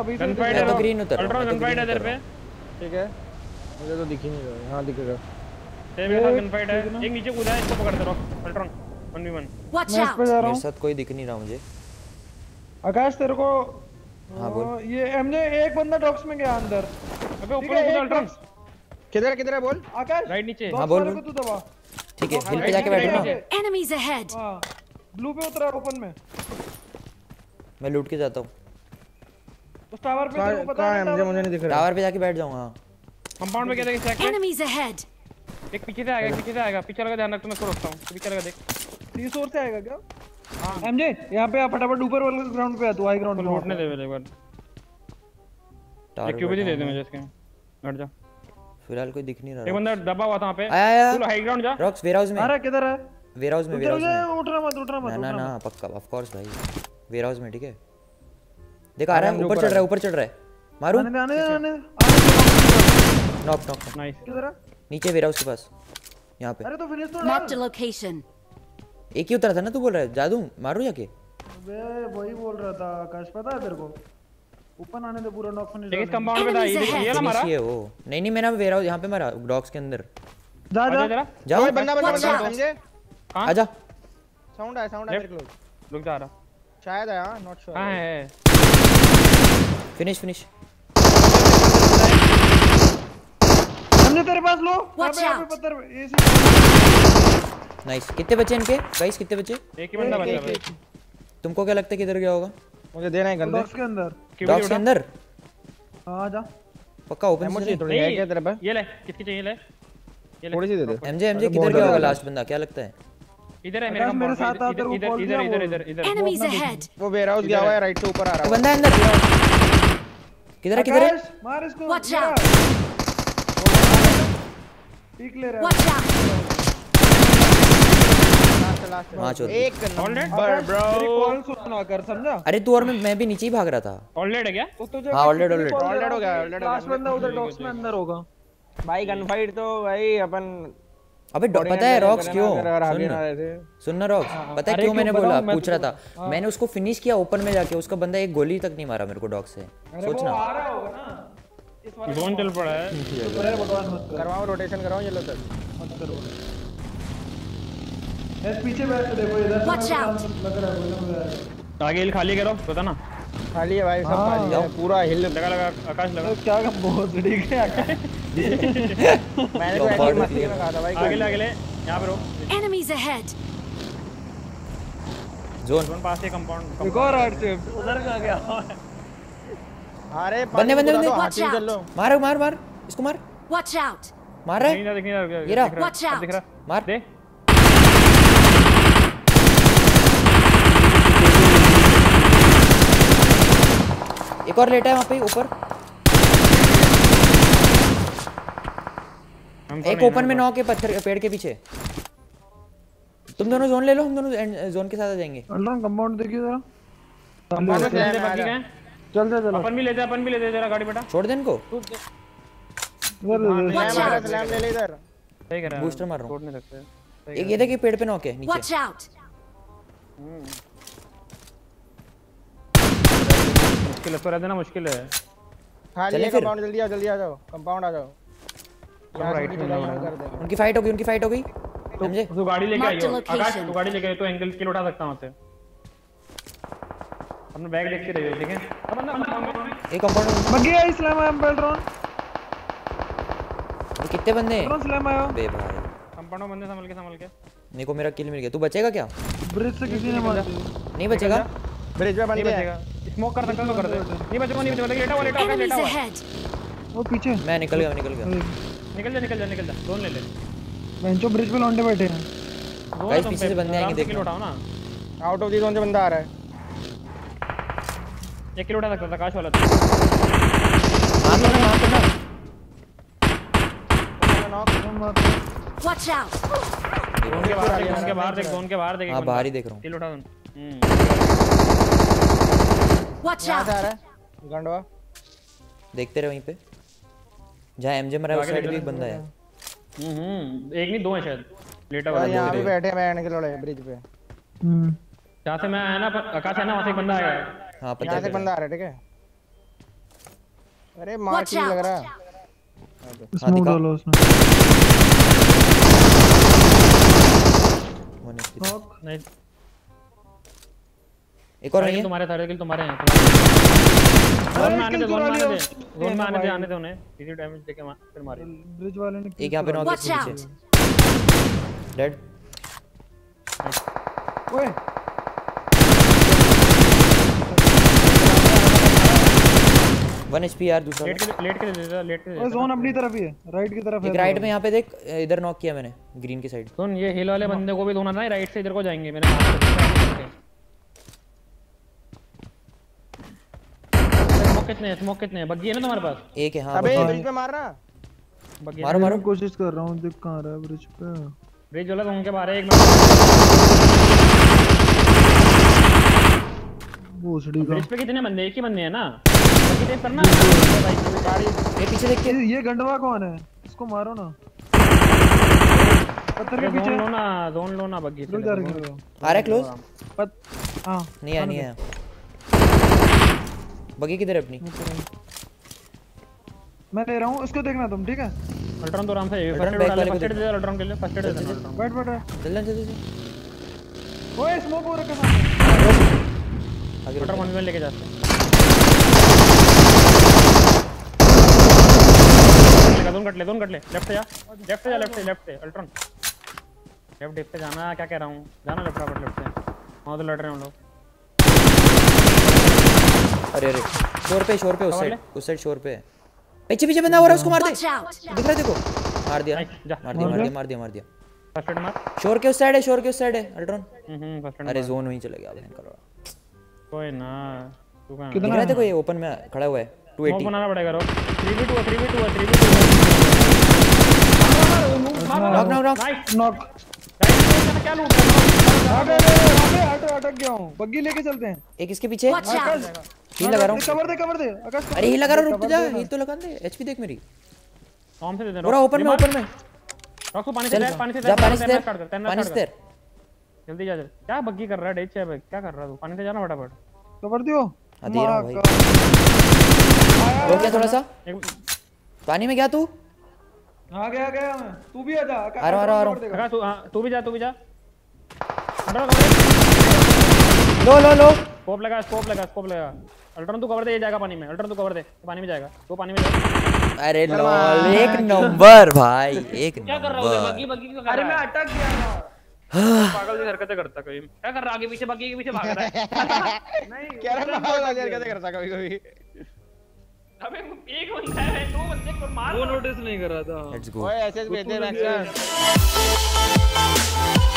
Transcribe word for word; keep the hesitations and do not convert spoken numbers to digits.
अभी gun fight है तो ग्रीन उतर अल्ट्रॉन गन फाइट है इधर पे। ठीक है मुझे तो दिख ही नहीं रहा। हां दिखेगा तेरे मेरे साथ गन फाइट है। एक नीचे कूदा है इसको पकड़ दे rock Ultron one v one. मैं इस पे जा रहा हूं। मेरे साथ कोई दिख नहीं रहा मुझे। आकाश तेरे को हां बोल। ये एमजे एक बंदा डॉक्स में गया अंदर। अबे ऊपर कूदा अल्ट्रॉन। किधर किधर है बोल आकाश राइट नीचे। हां बोल तू दबा। ठीक है हिल पे जाके बैठो ना। Enemies ahead. हां ब्लू पे उतरा ओपन में। मैं लूट के जाता हूं। उस टावर पे तेरे को पता है मुझे मुझे नहीं दिख रहा। टावर पे जाके बैठ जाऊंगा। कंपाउंड में क्या देख चेक एनिमीज अहेड। एक पीछे से आएगा पीछे से आएगा पीछे लगा ध्यान रख तो मैं इसको रोकता हूं पीछे लगा देख। सी सोर्स से आएगा क्या? हां एमजे यहां पे आ फटाफट ऊपर वाले ग्राउंड पे आ तू हाई ग्राउंड पे लूटने दे एक बार। एक क्यूब दे दे मुझे इसके हट जा। फिलहाल कोई दिख नहीं रहा। एक बंदा दबा हुआ था वहां पे। आया आया तू हाई ग्राउंड जा। रॉक्स वेयरहाउस में। अरे किधर है? वेयरहाउस में वेयरहाउस में। उठ रहा मत उठ रहा मत। ना ना पक्का ऑफ कोर्स भाई वेयरहाउस में ठीक है। देख आ रहा है ऊपर चढ़ रहा है ऊपर चढ़ रहा है। मारू आने आने आने नॉक नॉक नाइस। किधर है? नीचे वेयरहाउस के पास यहां पे। अरे तो फिनिश तो मार्क द लोकेशन। एक ही उतरा था ना तू बोल रहा है जादू मारू जाके। अबे वही बोल रहा था आकाश पता है तेरे को ऊपर आने दे पूरा नॉक फिनिश। एक कंपाउंड पे था ये ना मारा। ये वो नहीं नहीं मैंने वेयरहाउस यहां पे मारा डॉग्स के अंदर। जा जा जाओ बंदा बंदा समझे कहां आजा। साउंड आया साउंड आया मेरे को। रुक जा रहा शायद है हां नॉट श्योर। हां है फिनिश फिनिश। हमने तेरे पास लो यहां पे यहां पे पत्थर एसी। नाइस कितने बचे इनके गाइस कितने बचे? एक ही बंदा बचा भाई। तुमको क्या लगता है किधर गया होगा? मुझे देना है गंदे डॉक्स के अंदर। डॉग्स के अंदर हां जा पक्का ओपन मुझे थोड़ी है क्या तेरे पास? ये ले किसकी चाहिए ले ये ले थोड़ी सी दे दे। एमजे एमजे किधर गया होगा लास्ट बंदा क्या लगता है? इधर है मेरे मेरे साथ आ तेरे को इधर कॉल इधर किया इधर इधर इधर एनिमीज अहेड। वो वेयरहाउस गया हुआ है राइट से ऊपर आ रहा है। बंदा है अंदर किधर है किधर है? मार इसको वॉच आउट। पीक ले रहा है। Watch out. हां चोद एक ऑलरेडी ब्रो मेरी कॉल सुना कर समझा। अरे तू और मैं मैं भी नीचे ही भाग रहा था। ऑलरेडी है क्या? तो तुझे हां ऑलरेडी ऑलरेडी ऑलरेडी हो गया ऑलरेडी। लास्ट बंदा उधर डॉक्स में अंदर होगा भाई गन फाइट तो भाई अपन। अबे पता है रॉक्स क्यों सुन सुन ना रॉक्स पता है क्यों मैंने बोला पूछ रहा था मैंने उसको फिनिश किया ओपन में जाके उसका बंदा एक गोली तक नहीं मारा मेरे को डॉग से सोचना। आ रहा होगा ना इस वाले जोन चल पड़ा है। अरे भगवान मत कर करवाओ रोटेशन कराओ ये लो सर मत करो। मैं पीछे बैठ के देखो इधर Watch out. लग रहा है मुझे। आगे हिल खाली करो पता ना खाली है भाई सब खाली है पूरा हिल लगा लगा आकाश लगा। तो क्या का बहुत ठीक है मैंने तो ऐसे ही मस्ती में कहा था भाई। आगे ले आगे ले यहां पे रुक। Enemies ahead. जोन जोन पास है कंपाउंड। एक और आर्ट से उधर का गया। अरे बंदे बंदे बंदे हाथी कर लो। मार मार मार इसको मार वॉच आउट। मार रहा नहीं है ना दिख नहीं रहा ये रहा। Watch out. दिख रहा मार दे। एक और लेटा है वहां पे ऊपर एक ओपन में नॉक है पत्थर पेड़ के पीछे। तुम दोनों जोन ले लो हम दोनों जोन के साथ आ जाएंगे। अल्लाह कंपाउंड देखिए जरा कंपाउंड से बाकी गए। चल जा चलो अपन भी ले जा अपन भी ले जा जरा गाड़ी बेटा छोड़ दे इनको इधर Watch out. स्लैम ले ले इधर। सही कर रहा है बूस्टर मार रहा हूं छोड़ नहीं सकते। एक ये देखिए पेड़ पे नॉक है नीचे। Watch out. मुश्किल है तो रहते ना मुश्किल है। खाली है कंपाउंड जल्दी आओ जल्दी आ जाओ कंपाउंड आ जाओ। राइट में कर दे। उनकी फाइट हो गई उनकी फाइट हो गई समझे। तू गाड़ी लेके Mark the आइयो location. आकाश तू गाड़ी लेके आइयो तो एंगल किल उठा सकता हूं वहां से। अपना बैग देख के रहियो ठीक है। अब बंदा एक कंपाउंड मग गया इस्लाम आया बेल्ट्रॉन में कितने बंदे हैं? बेल्ट्रॉन इस्लाम आया बे भाई कंपाउंड में बंदे संभल के संभल के। मेरे को मेरा किल मिल गया तू बचेगा क्या? ब्रिज से किसी ने मार दिया नहीं बचेगा ब्रिज पे नहीं बंदे हैं। बचेगा स्मोक कर सकता तो कर दे। नहीं बचेगा नहीं बचेगा लेटा हुआ लेटा हुआ एनिमीज लेटा हुआ। अहेड। वो पीछे मैं निकल गया मैं निकल गया निकल जा निकल जा निकल जा जोन ले ले। बेंचो ब्रिज पे लौंडे बैठे हैं। गाइस पीछे से बंदे आएंगे किल देखना। उठाओ ना। आउट ऑफ दी जोन से बंदा आ रहा है। एक किल उठा सकता था आकाश वाला। मार दो ना मार दो ना नॉक वॉच आउट। जोन के बाहर देख जोन के बाहर देख जोन के बाहर देख। हां बाहर ही देख रहा हूं किल उठा हम्म वॉच यहां से आ आउट। रहा है गंडवा। देखते रहे वहीं पे जहां एमजे मरा है उस साइड भी एक बंदा है। हम्म हम्म एक नहीं दो है शायद लेटा हुआ। यहां पे बैठे हैं बैंड के लोड़े ब्रिज पे। हम्म जहां से मैं आया ना आकाश है ना वहां से एक बंदा आया है। हां पता यहां से है बंदा आ रहा है ठीक है। अरे मार Watch की लग out. रहा। स्मोक दिखा। डालो उसमें। One H P। नॉक। नहीं एक और नहीं है। तुम्हारे सारे किल तुम्हारे हैं। जोन में आने दे, जोन में आने दे, जोन में आने दे, आने दे उन्हें। इजी डैमेज देके मार, फिर मारे। ब्रिज वाले ने एक यहाँ पे नॉक Watch है out. नीचे। डेड। ओए वन एचपी यार दूसरा। लेट के लेट के दे दे, लेट के दे ओए दे। जोन अपनी तरफ ही है, राइट की तरफ है। एक राइट में यहाँ पे देख, इधर नॉक किया मैंने ग्रीन की साइड। सुन ये हिल वाले बंदे को भी धोना ना, राइट से इधर को जाएंगे मेरे हाथ से। स्मोक कितने हैं, स्मोक कितने हैं? बग्गी है ना तुम्हारे पास? एक है हाँ। अबे बस। ब्रिज पे मारना। बग्गी मारो मारो। मैं कोशिश कर रहा हूँ, देख कहाँ रहा है ब्रिज पे। ब्रिज वाला उनके बाहर है, एक मिनट। भोसड़ी का। ब्रिज पे कितने बंदे? एक ही बंदे हैं ना? बग्गी देख करना भाई, गाड़ी ये पीछे देख के। ये ये गंडवा कौन है? इसको मारो ना। पत्थर के जोन पीछे। लो ना, जोन लो ना बग्गी से। रुक जा रुक जा। आ रहा है क्लोज। पत हां नहीं है नहीं है। बगी किधर है अपनी? मैं ले रहा हूँ, उसको देखना तुम, ठीक है? अल्ट्रॉन तो आराम से अल्ट्रॉन फर्स्ट एड बैक डाल, वाले को फर्स्ट एड देख। दे अल्ट्रॉन के लिए, फर्स्ट एड दे देना अल्ट्रॉन। बैठ बैठ। जल्दी जल्दी जल्दी। ओए स्मोक हो रखा है। आगे अल्ट्रॉन वन में लेके जाते हैं। लगा दोन कट ले, दोन कट ले। लेफ्ट से जा, लेफ्ट से जा, लेफ्ट से, लेफ्ट से अल्ट्रॉन। लेफ्ट लेफ्ट पे जाना, क्या कह रहा हूँ? जाना लेफ्ट फटाफट लेफ्ट से। वहाँ तो लड़ रहे हैं हम लोग। अरे अरे शोर पे शोर पे उस कवर साइड ले। उस साइड शोर पे है। पीछे पीछे बंदा हो रहा है, उसको मार दे। Watch out. दिख रहा है देखो। मार दिया आई, जा। मार दिया मार दिया मार दिया मार दिया। फर्स्ट एड मार। शोर के उस साइड है, शोर के उस साइड है अल्ट्रॉन। हम्म फर्स्ट एड अरे मार। जोन वहीं चले गया बहन करो। कोई ना, तू कहाँ है? दिख रहा है देखो, ये ओपन में खड़ा हुआ है। टू स्मोक एटी। बनाना पड़ेगा। रो three V two three V two three V two. Knock knock knock. Nice. Knock. क्या लूट रहा है? अबे अबे अटक अटक गया हूँ। बग्गी लेके चलते हैं। एक इसके पीछे Watch out. हील लगा रहा हूँ। कवर दे कवर दे आकाश। अरे हील लगा रहा हूँ, रुक जा। हील तो लगा दे। एचपी देख मेरी। कौन से दे दे? पूरा ओपन में ओपन में। रॉक को पानी से चल तैर, पानी से जा तैर, पानी से तैरना तैर स्टार्ट कर, तैरना पानी से स्टार्ट तैर। कर। जल्दी जा जल्दी। क्या बग्गी कर रहा है? डेच है भाई, क्या कर रहा है तू? पानी से जाना फटाफट। कवर दियो। हाँ, दे रहा हूँ भाई। माँ रोक गया थोड़ा सा। एक पानी में गया तू? का। आ गया आ गया मैं। तू भी आ जा। आ रहा हूँ, आ रहा हूँ, आ रहा हूँ। लगा तू, हां तू भी जा, तू भी जा। Under cover. लो लो लो। स्कोप लगा, स्कोप लगा, स्कोप लगा। अल्ट्रॉन तू कवर दे, ये जाएगा पानी में। अल्ट्रॉन तू कवर दे, तो पानी में जाएगा। वो पानी में जाएगा। अरे लॉल, एक नंबर भाई, एक क्या कर रहा है? नंबर। बग्गी बग्गी क्यों कर अरे रहा मैं है? अटक गया था। पागल सी हरकतें करता कोई। क्या कर रहा है? आगे पीछे बग्गी के पीछे भाग रहा है। नहीं कह रहा मैं बाजार कैसे करता कभी कभी। अबे एक बंदा है, दो बंदे को मार। वो नोटिस नहीं कर रहा था। Let's go. ओए ऐसे भेज दे बैक।